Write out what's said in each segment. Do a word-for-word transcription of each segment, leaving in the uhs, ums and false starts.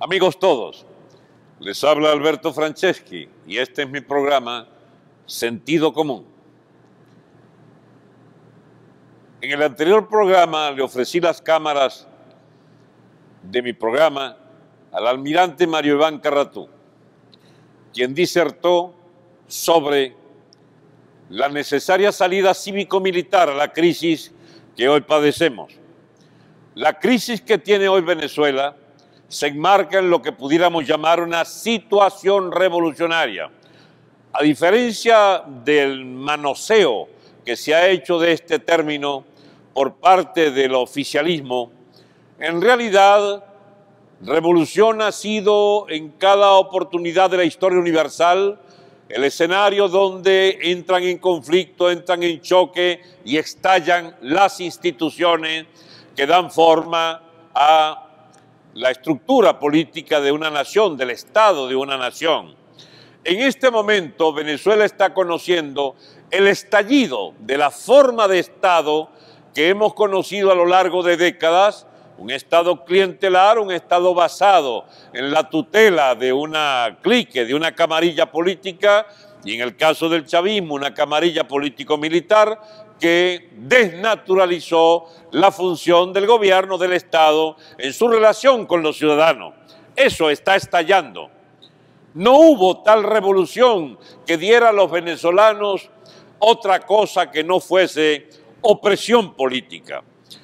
Amigos todos, les habla Alberto Franceschi y este es mi programa Sentido Común. En el anterior programa le ofrecí las cámaras de mi programa al almirante Mario Iván Carratú, quien disertó sobre la necesaria salida cívico-militar a la crisis que hoy padecemos. La crisis que tiene hoy Venezuela se enmarca en lo que pudiéramos llamar una situación revolucionaria. A diferencia del manoseo que se ha hecho de este término por parte del oficialismo, en realidad revolución ha sido en cada oportunidad de la historia universal el escenario donde entran en conflicto, entran en choque y estallan las instituciones que dan forma a la estructura política de una nación, del Estado de una nación. En este momento Venezuela está conociendo el estallido de la forma de Estado que hemos conocido a lo largo de décadas, un Estado clientelar, un Estado basado en la tutela de una clique, de una camarilla política, y en el caso del chavismo, una camarilla político-militar que desnaturalizó la función del gobierno del Estado en su relación con los ciudadanos. Eso está estallando. No hubo tal revolución que diera a los venezolanos otra cosa que no fuese opresión política.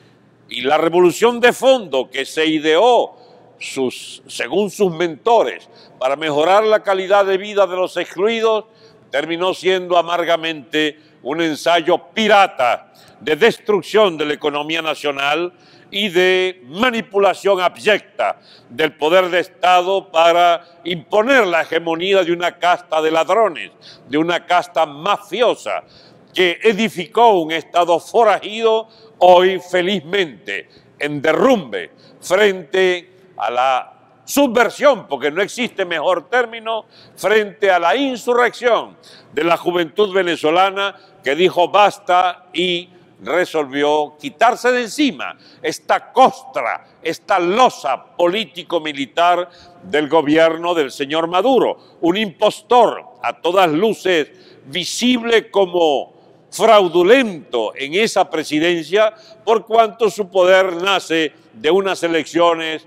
Y la revolución de fondo que se ideó, sus, según sus mentores, para mejorar la calidad de vida de los excluidos, terminó siendo amargamente un ensayo pirata de destrucción de la economía nacional y de manipulación abyecta del poder de Estado para imponer la hegemonía de una casta de ladrones, de una casta mafiosa que edificó un Estado forajido, hoy felizmente en derrumbe frente a la subversión, porque no existe mejor término, frente a la insurrección de la juventud venezolana que dijo basta y resolvió quitarse de encima esta costra, esta losa político-militar del gobierno del señor Maduro, un impostor a todas luces visible como fraudulento en esa presidencia, por cuanto su poder nace de unas elecciones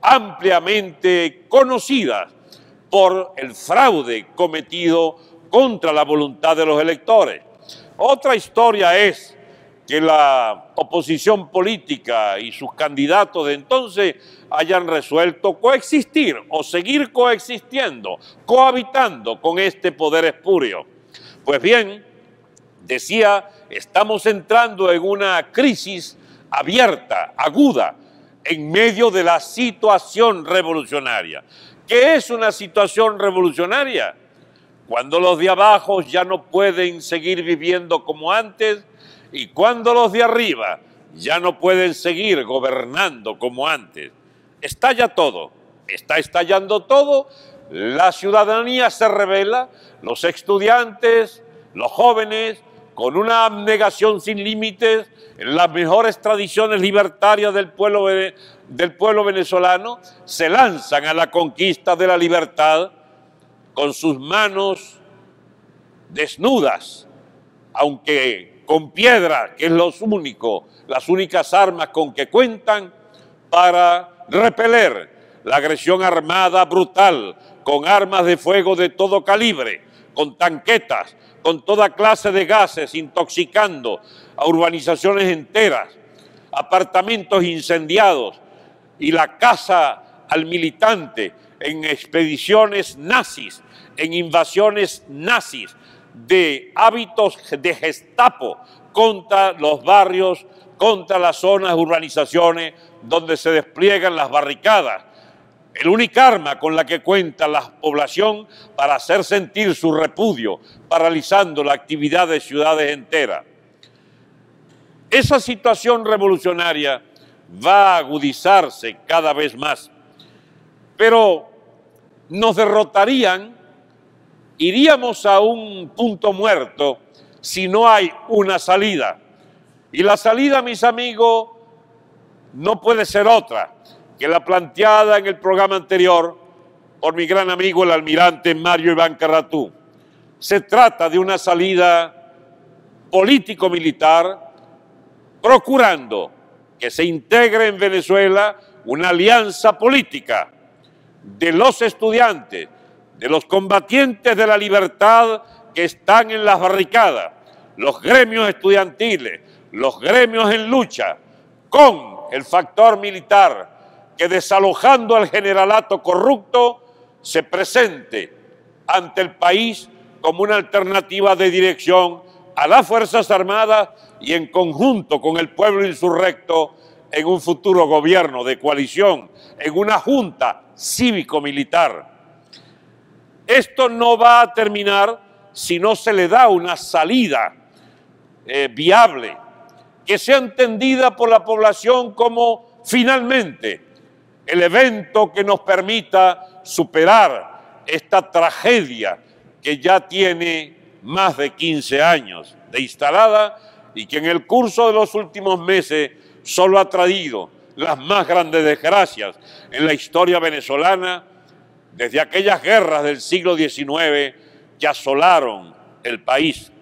ampliamente conocidas por el fraude cometido contra la voluntad de los electores. Otra historia es que la oposición política y sus candidatos de entonces hayan resuelto coexistir o seguir coexistiendo, cohabitando con este poder espurio. Pues bien, decía, estamos entrando en una crisis abierta, aguda, en medio de la situación revolucionaria. ¿Qué es una situación revolucionaria? Cuando los de abajo ya no pueden seguir viviendo como antes y cuando los de arriba ya no pueden seguir gobernando como antes. Estalla todo, está estallando todo, la ciudadanía se rebela, los estudiantes, los jóvenes, con una abnegación sin límites en las mejores tradiciones libertarias del pueblo, del pueblo venezolano, se lanzan a la conquista de la libertad con sus manos desnudas, aunque con piedra, que es lo único, las únicas armas con que cuentan para repeler la agresión armada brutal, con armas de fuego de todo calibre, con tanquetas, con toda clase de gases intoxicando a urbanizaciones enteras, apartamentos incendiados y la caza al militante en expediciones nazis, en invasiones nazis, de hábitos de Gestapo contra los barrios, contra las zonas, urbanizaciones donde se despliegan las barricadas. El única arma con la que cuenta la población para hacer sentir su repudio, paralizando la actividad de ciudades enteras. Esa situación revolucionaria va a agudizarse cada vez más, pero nos derrotarían, iríamos a un punto muerto si no hay una salida. Y la salida, mis amigos, no puede ser otra que la planteada en el programa anterior por mi gran amigo el almirante Mario Iván Carratú. Se trata de una salida político-militar procurando que se integre en Venezuela una alianza política de los estudiantes, de los combatientes de la libertad que están en las barricadas, los gremios estudiantiles, los gremios en lucha, con el factor militar que, desalojando al generalato corrupto, se presente ante el país como una alternativa de dirección a las Fuerzas Armadas y en conjunto con el pueblo insurrecto en un futuro gobierno de coalición, en una junta cívico-militar. Esto no va a terminar si no se le da una salida eh, viable, que sea entendida por la población como finalmente el evento que nos permita superar esta tragedia que ya tiene más de quince años de instalada y que en el curso de los últimos meses solo ha traído las más grandes desgracias en la historia venezolana desde aquellas guerras del siglo diecinueve que asolaron el país.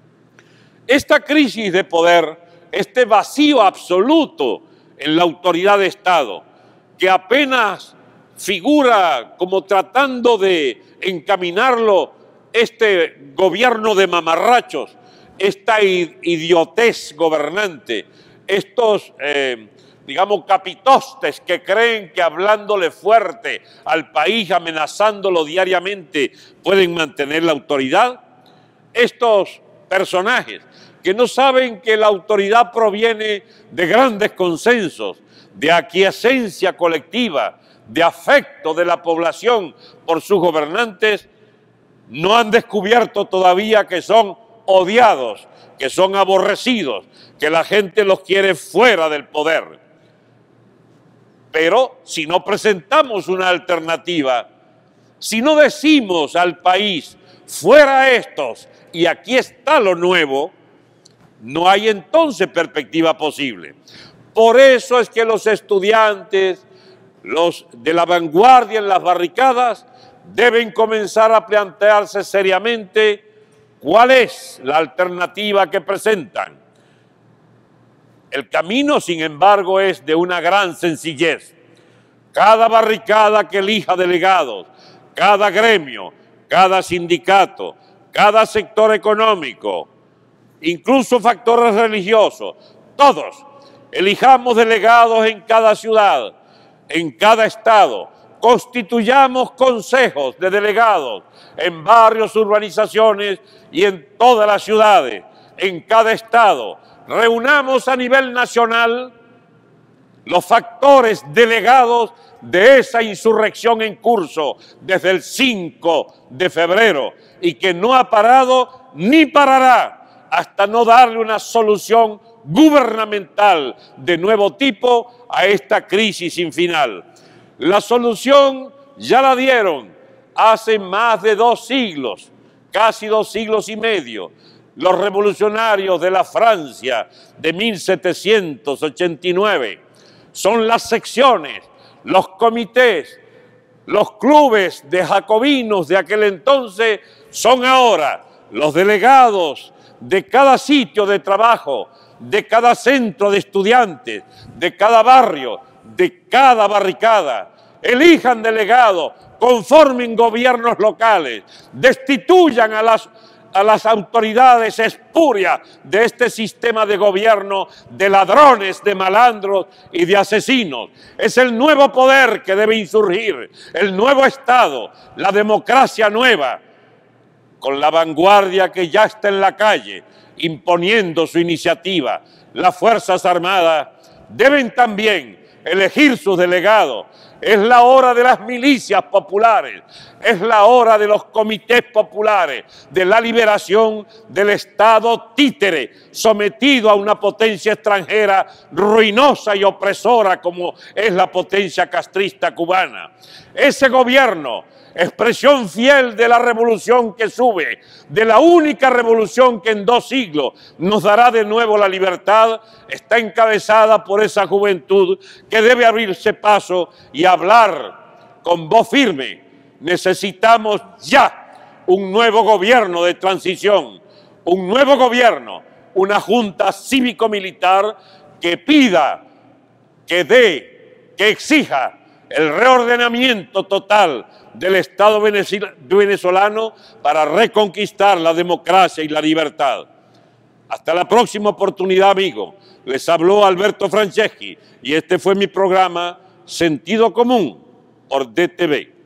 Esta crisis de poder, este vacío absoluto en la autoridad de Estado, que apenas figura como tratando de encaminarlo este gobierno de mamarrachos, esta idiotez gobernante, estos, eh, digamos, capitostes que creen que hablándole fuerte al país, amenazándolo diariamente, pueden mantener la autoridad. Estos personajes que no saben que la autoridad proviene de grandes consensos, de aquiescencia colectiva, de afecto de la población por sus gobernantes, no han descubierto todavía que son odiados, que son aborrecidos, que la gente los quiere fuera del poder. Pero si no presentamos una alternativa, si no decimos al país, fuera estos y aquí está lo nuevo, no hay entonces perspectiva posible. Por eso es que los estudiantes, los de la vanguardia en las barricadas, deben comenzar a plantearse seriamente cuál es la alternativa que presentan. El camino, sin embargo, es de una gran sencillez. Cada barricada que elija delegados, cada gremio, cada sindicato, cada sector económico, incluso factores religiosos, todos elijamos delegados en cada ciudad, en cada estado, constituyamos consejos de delegados en barrios, urbanizaciones y en todas las ciudades, en cada estado. Reunamos a nivel nacional los factores delegados de esa insurrección en curso desde el cinco de febrero y que no ha parado ni parará hasta no darle una solución gubernamental de nuevo tipo a esta crisis sin final. La solución ya la dieron hace más de dos siglos, casi dos siglos y medio, los revolucionarios de la Francia de mil setecientos ochenta y nueve. Son las secciones, los comités, los clubes de jacobinos de aquel entonces, son ahora los delegados de cada sitio de trabajo, de cada centro de estudiantes, de cada barrio, de cada barricada. Elijan delegados, conformen gobiernos locales, destituyan a las, a las autoridades espurias de este sistema de gobierno de ladrones, de malandros y de asesinos. Es el nuevo poder que debe insurgir, el nuevo Estado, la democracia nueva, con la vanguardia que ya está en la calle, imponiendo su iniciativa. Las Fuerzas Armadas deben también elegir sus delegados, Es la hora de las milicias populares, es la hora de los comités populares, de la liberación del Estado títere, sometido a una potencia extranjera ruinosa y opresora como es la potencia castrista cubana. Ese gobierno, expresión fiel de la revolución que sube, de la única revolución que en dos siglos nos dará de nuevo la libertad, está encabezada por esa juventud que debe abrirse paso y hablar con voz firme. Necesitamos ya un nuevo gobierno de transición, un nuevo gobierno, una junta cívico-militar que pida, que dé, que exija el reordenamiento total del Estado venezolano para reconquistar la democracia y la libertad. Hasta la próxima oportunidad, amigo. Les habló Alberto Franceschi y este fue mi programa Sentido Común por D T V.